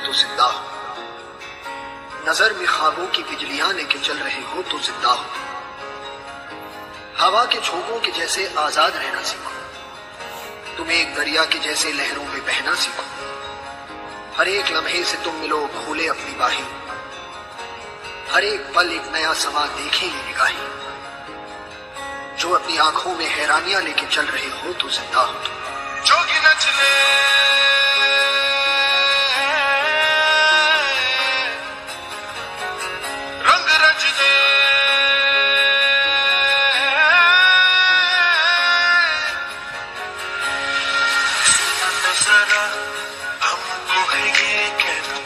तो जिंदा हो, नजर में ख्वाबों की बिजलियां लेके चल रहे हो तो जिंदा हो। हवा के झोंकों के जैसे आजाद रहना सीखो, तुम्हें एक दरिया के जैसे लहरों में बहना सीखो। हर एक लम्हे से तुम मिलो खोले अपनी बाहें, हर एक पल एक नया समा देखे ये निगाहें। जो अपनी आंखों में हैरानियां लेके चल रहे हो तो जिंदा हो। जोगी नचले रंग रच दे, जरा हमको है ये कहना,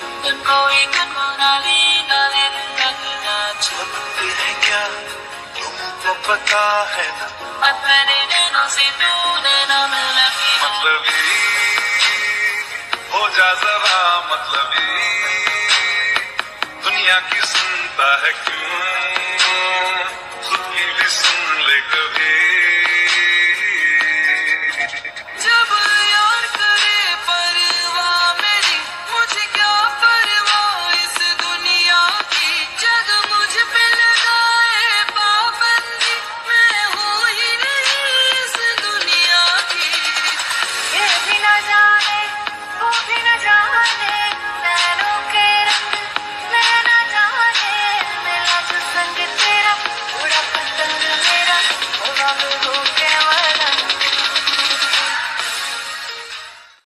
छपते हैं क्या तुमको पता है ना, मतलबी हो जा जरा मतलबी, दुनिया की सुनता है क्यों।